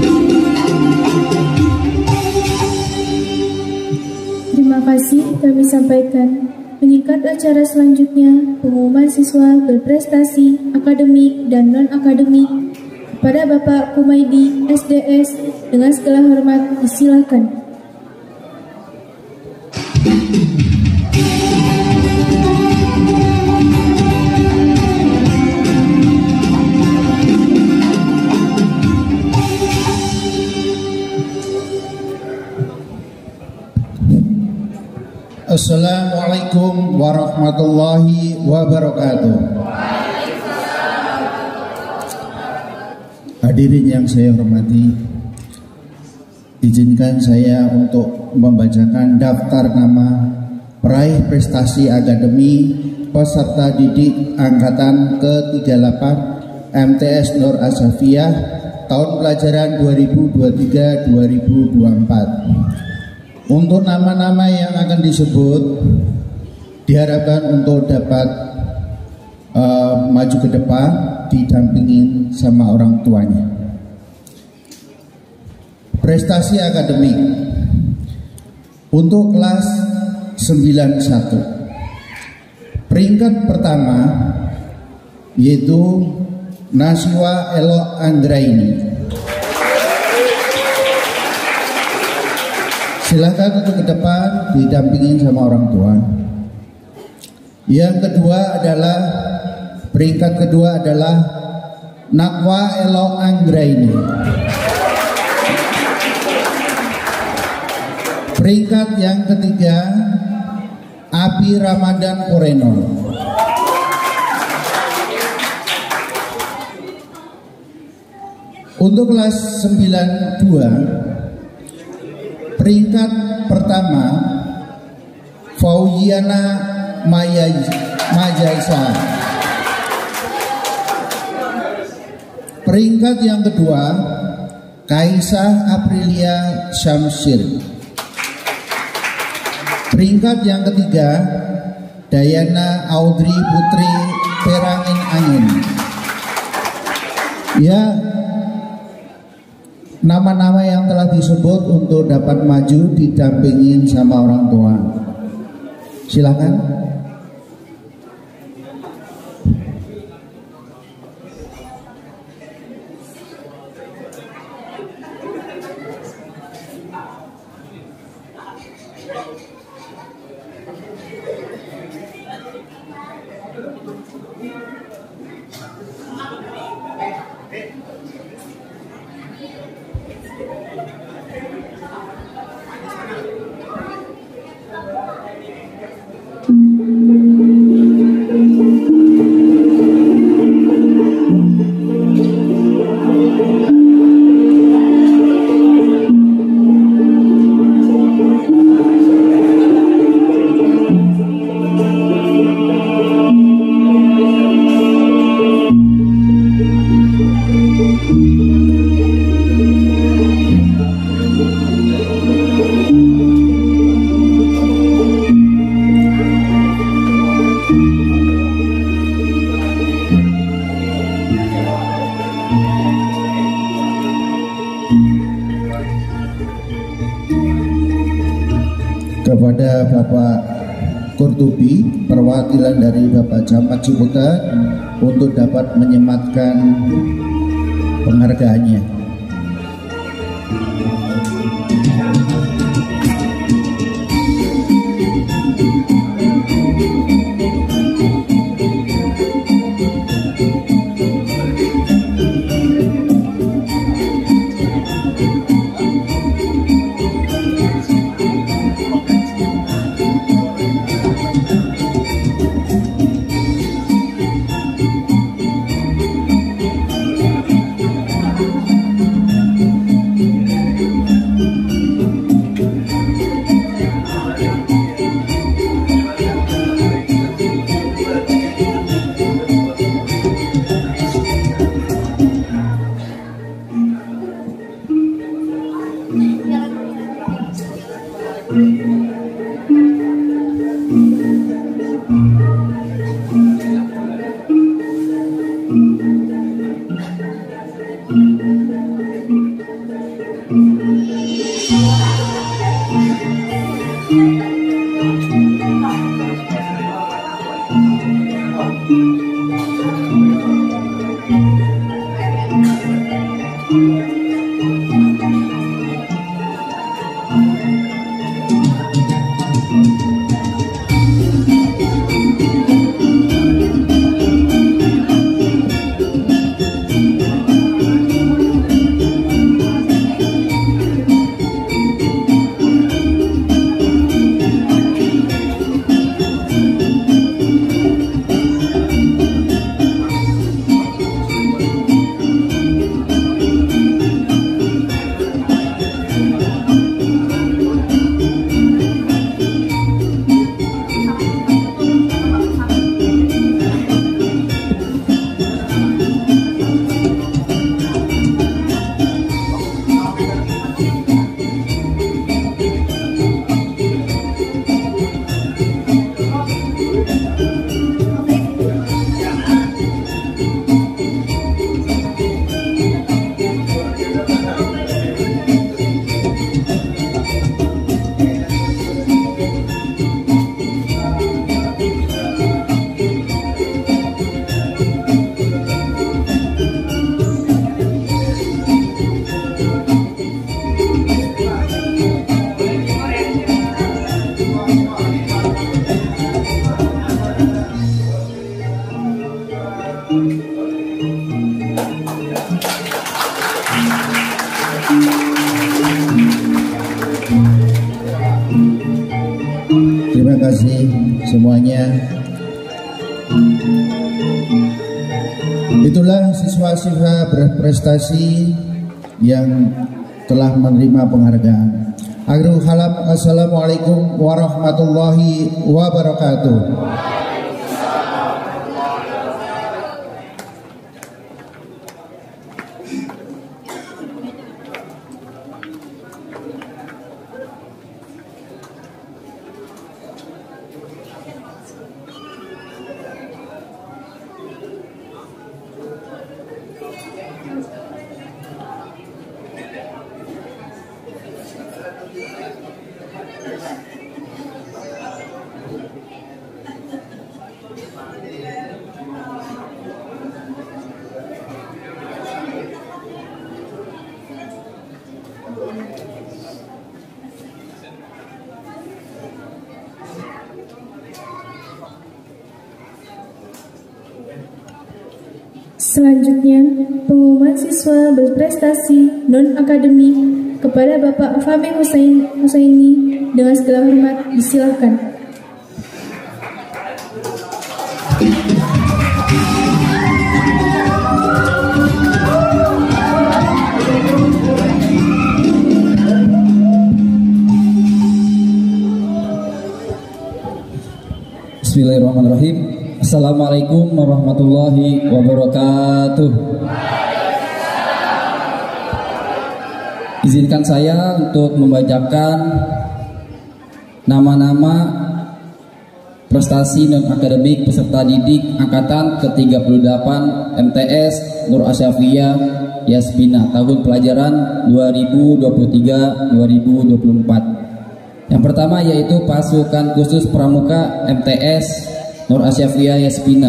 Terima kasih kami sampaikan. Meningkat acara selanjutnya, pengumuman siswa berprestasi akademik dan non-akademik kepada Bapak Kumaidi SDS dengan segala hormat disilakan. Assalamualaikum warahmatullahi wabarakatuh. Hadirin yang saya hormati, izinkan saya untuk membacakan daftar nama peraih prestasi akademi peserta didik angkatan ke-38 MTS Nur Asafiyah tahun pelajaran 2023-2024. Untuk nama-nama yang akan disebut diharapkan untuk dapat maju ke depan didampingin sama orang tuanya. Prestasi akademik untuk kelas 91. Peringkat pertama yaitu Naswa Elo Anggraini. Silakan untuk ke depan didampingin sama orang tua. Yang kedua adalah peringkat kedua adalah Nakwa Elo Anggraini. Peringkat yang ketiga Abi Ramadan Koreno. Untuk kelas 92 peringkat pertama Fauziana Majaisa. Peringkat yang kedua Kaisah Aprilia Syamsir. Peringkat yang ketiga Dayana Audrey Putri Perangin Angin. Ya, nama-nama yang telah disebut untuk dapat maju didampingin sama orang tua. Silakan. Kepada Bapak Kurtubi, perwakilan dari Bapak Camat Ciputat untuk dapat menyematkan penghargaannya. kasih semuanya. Itulah siswa-siswa berprestasi yang telah menerima penghargaan. Akhirul kalam, assalamualaikum warahmatullahi wabarakatuh. Selanjutnya, pengumuman siswa berprestasi non-akademik kepada Bapak Fahmi Husaini dengan segala hormat disilakan. Bismillahirrahmanirrahim. Assalamualaikum warahmatullahi wabarakatuh. Izinkan saya untuk membacakan nama-nama prestasi non-akademik peserta didik Angkatan ke-38 MTS Nur Asyafiyah Yasbina tahun pelajaran 2023-2024. Yang pertama yaitu Pasukan Khusus Pramuka MTS Nur Asyafiyah Yasbina,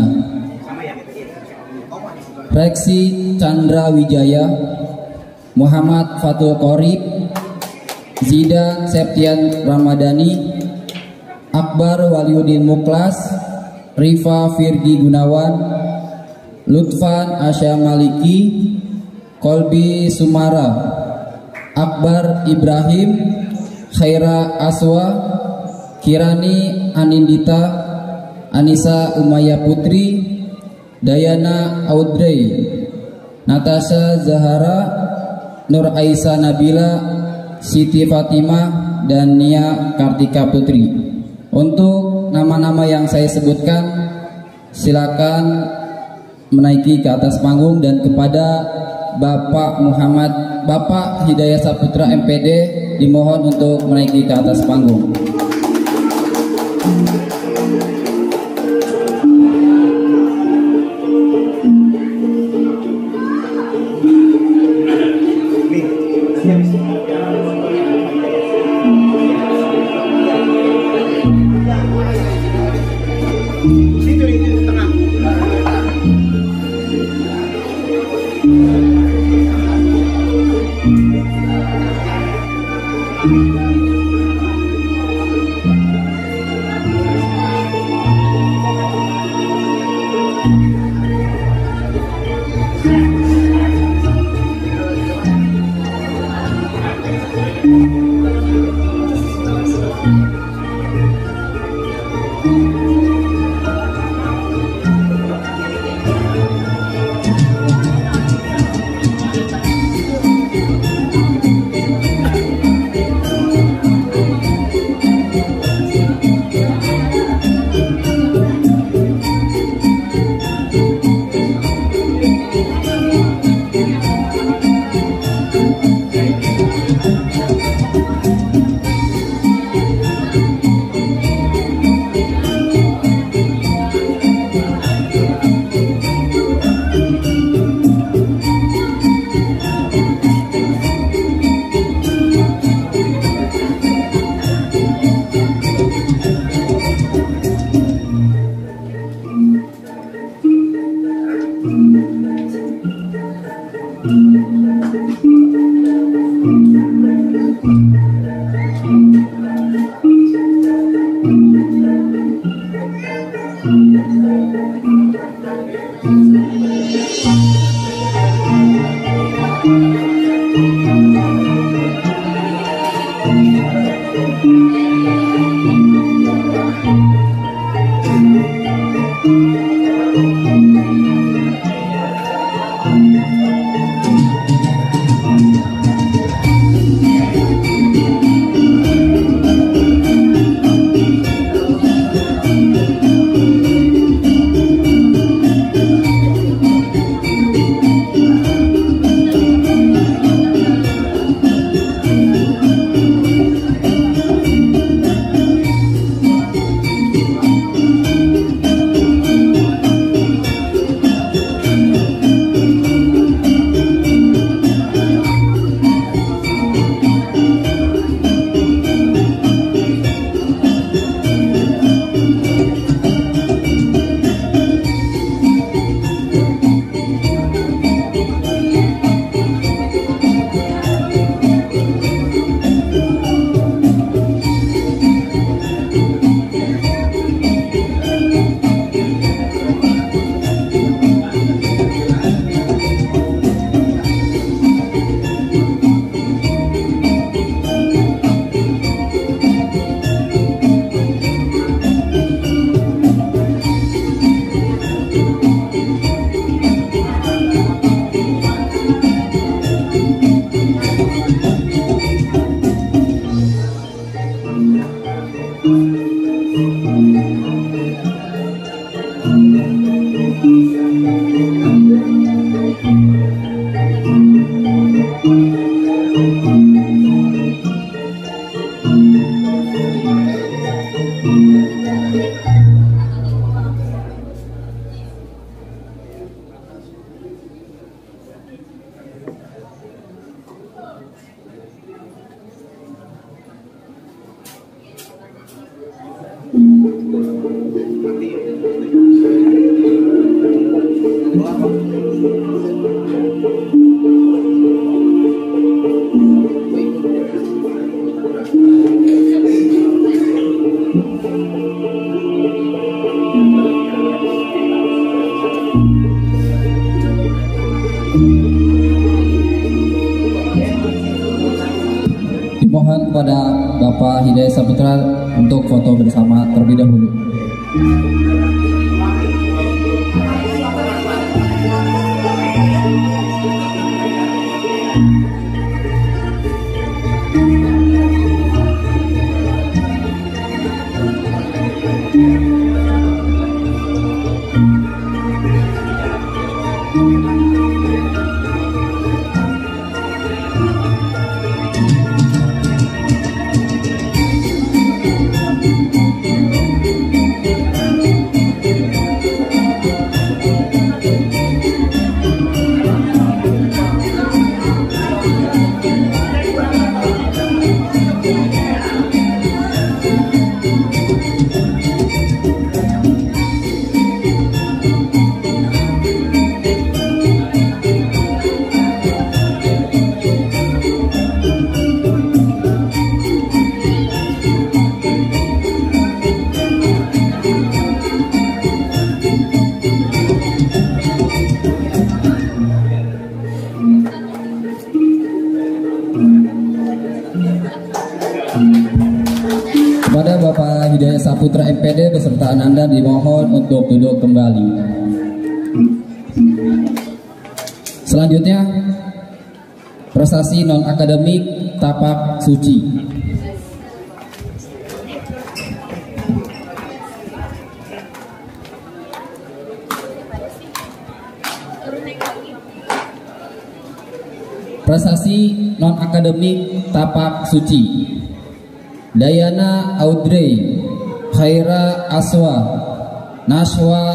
Reksi Chandra Wijaya, Muhammad Fatul Qorib, Zidan Septian Ramadhani, Akbar Waliuddin Muklas, Rifa Firgi Gunawan, Lutfan Asya Maliki, Kolbi Sumara, Akbar Ibrahim, Khaira Aswa, Kirani Anindita, Anissa Umaya Putri, Dayana Audrey, Natasha Zahara, Nur Aisyah Nabila, Siti Fatimah, dan Nia Kartika Putri. Untuk nama-nama yang saya sebutkan, silakan menaiki ke atas panggung, dan kepada Bapak Hidayat Saputra MPD dimohon untuk menaiki ke atas panggung. Dimohon kepada Bapak Hidayat Saputra untuk foto bersama terlebih dahulu. Kepada Bapak Hidayat Saputra MPD beserta Ananda dimohon untuk duduk kembali. Selanjutnya, prestasi non-akademik Tapak Suci. Prestasi non-akademik Tapak Suci. Dayana Audrey, Khaira Aswa, Nahwa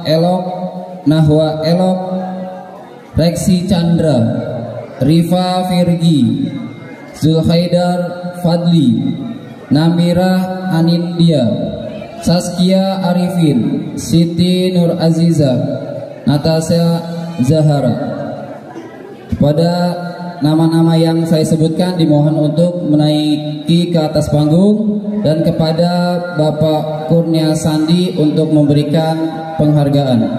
Elok, Reksi Chandra, Rifa Virgi, Zulhaidar Fadli, Namira Anindya, Saskia Arifin, Siti Nur Aziza, Natasha Zahara. Pada nama-nama yang saya sebutkan dimohon untuk menaiki ke atas panggung, dan kepada Bapak Kurnia Sandi untuk memberikan penghargaan.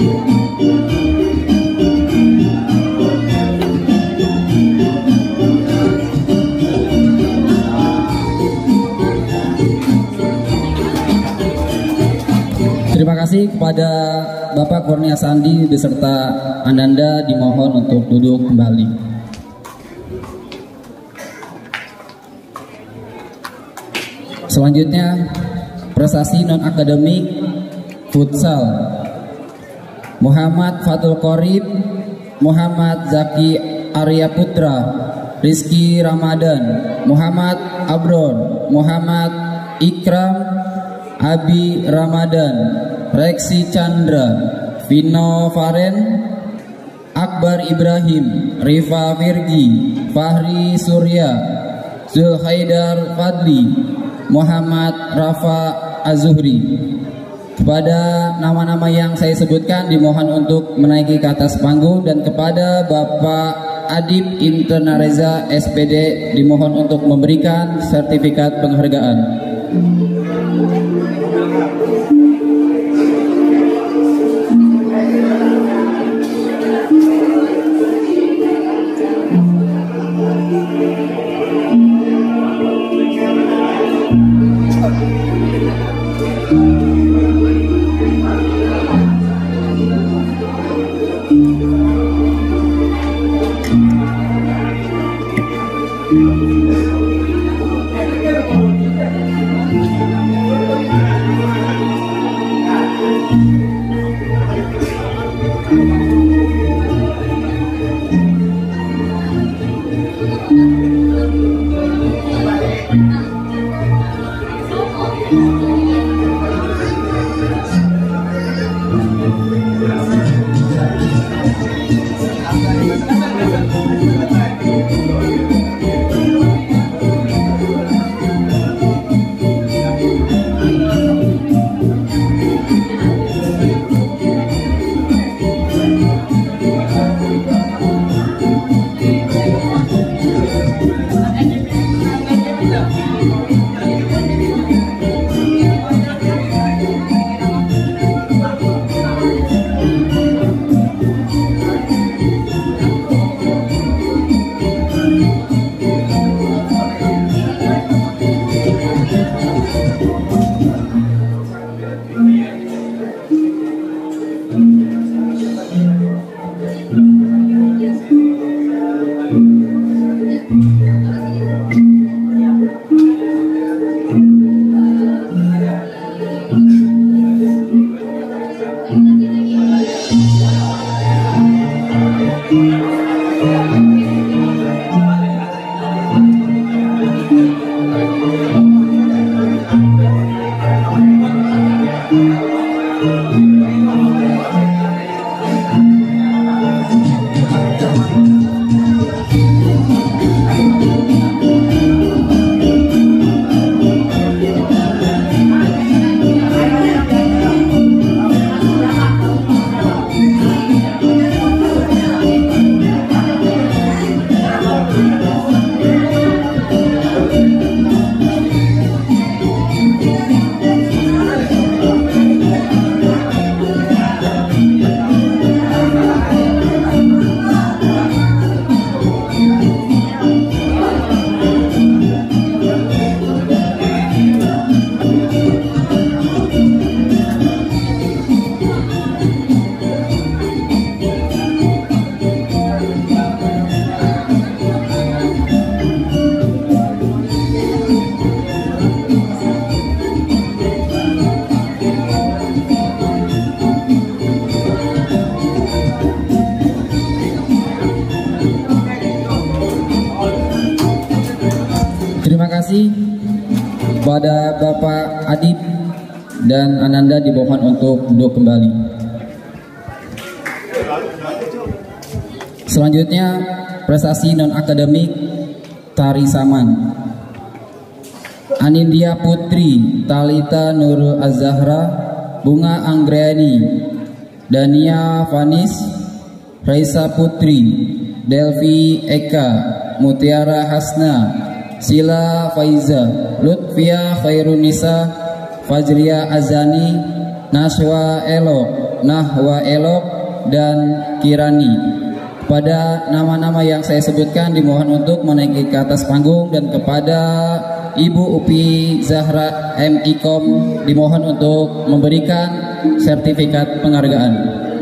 Terima kasih kepada Bapak Kurnia Sandi beserta Ananda dimohon untuk duduk kembali. Selanjutnya prestasi non akademik futsal. Muhammad Fatul Qorib, Muhammad Zaki Arya Putra, Rizky Ramadan, Muhammad Abron, Muhammad Ikram, Abi Ramadan, Reksi Chandra, Vino Faren, Akbar Ibrahim, Rifa Virgi, Fahri Surya, Zulhaidar Fadli, Muhammad Rafa Azuhri. Kepada nama-nama yang saya sebutkan dimohon untuk menaiki ke atas panggung, dan kepada Bapak Adib Internareza SPD dimohon untuk memberikan sertifikat penghargaan. Kepada Bapak Adib dan Ananda dimohon untuk duduk kembali. Selanjutnya prestasi non akademik tari saman. Anindya Putri, Talita Nurul Azahra, Bunga Anggriani, Dania Vanis, Raisa Putri, Delvi Eka, Mutiara Hasna, Sila Faiza, Lutfia Khairunisa, Fajria Azani, Naswa Elo, Nahwa Elok, dan Kirani. Kepada nama-nama yang saya sebutkan dimohon untuk menaiki ke atas panggung, dan kepada Ibu Upi Zahra M.Ikom dimohon untuk memberikan sertifikat penghargaan.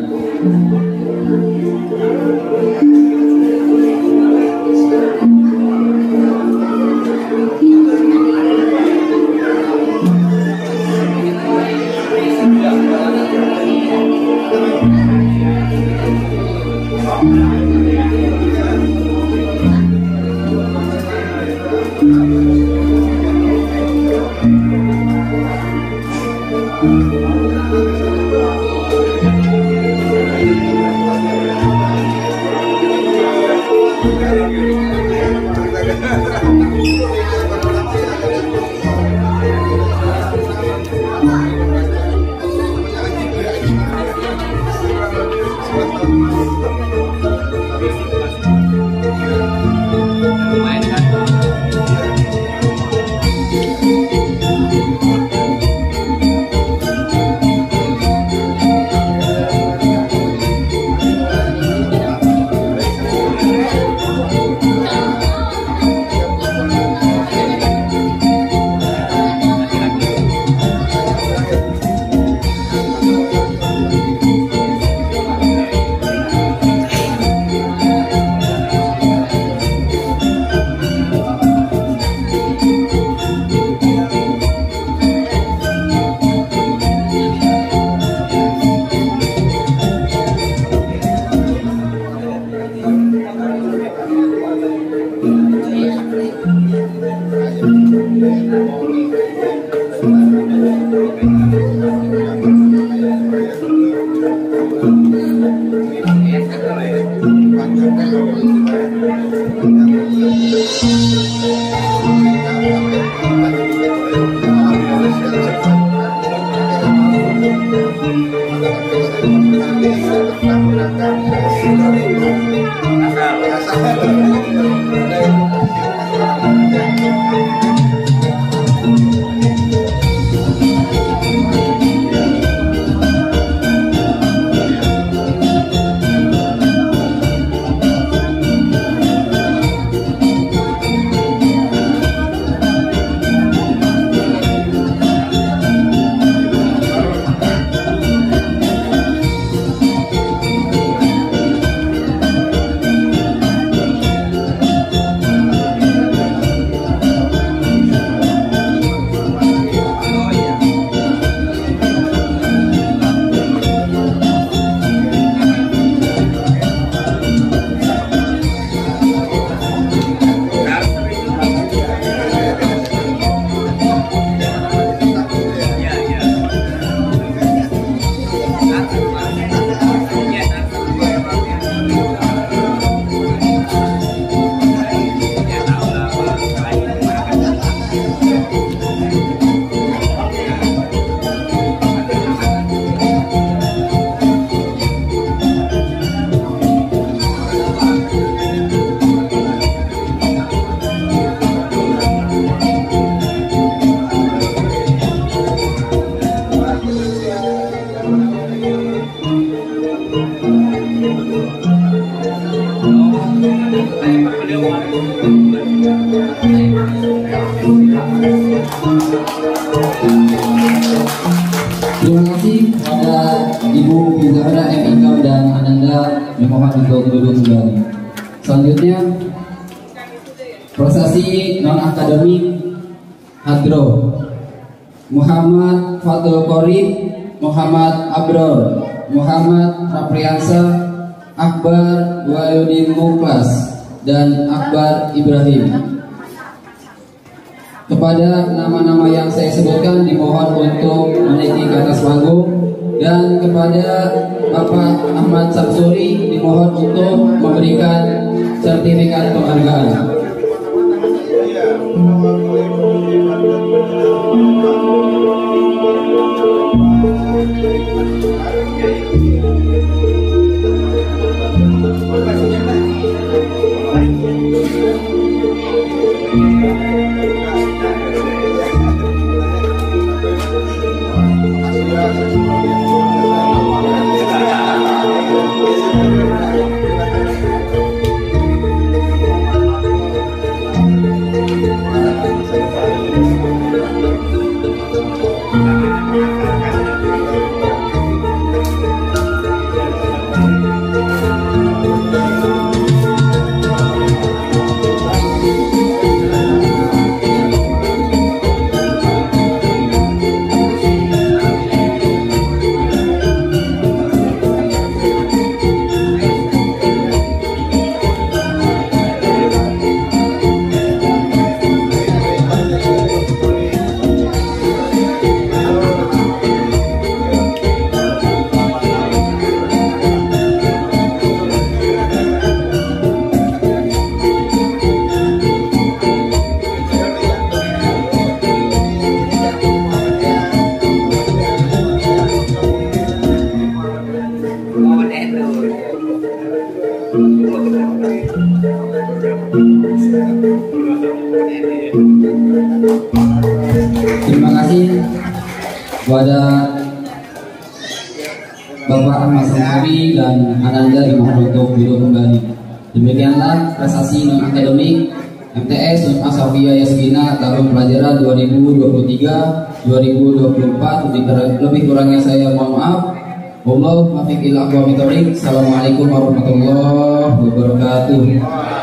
Terima kasih kepada Ibu Bizahra M.Ikom dan Ananda, dimohon untuk duduk kembali. Selanjutnya prosesi non akademik Hadro Muhammad Fatul Qorib, Muhammad Abror, Muhammad Rapriansa, Akbar Waludin Muklas, dan Akbar Ibrahim. Kepada nama-nama yang saya sebutkan dimohon untuk menaiki ke atas panggung, dan kepada Bapak Ahmad Samsuri dimohon untuk memberikan sertifikat penghargaan. Terima kasih kepada Bapak Ahmad Samari dan Ananda dimohon untuk duduk kembali. Demikianlah prestasi non akademik MTS non Asafia Yasmina tahun pelajaran 2023-2024. Lebih kurangnya saya mohon maaf. Wallahu muwaffiq ila aqwamit thoriq. Assalamualaikum warahmatullahi wabarakatuh.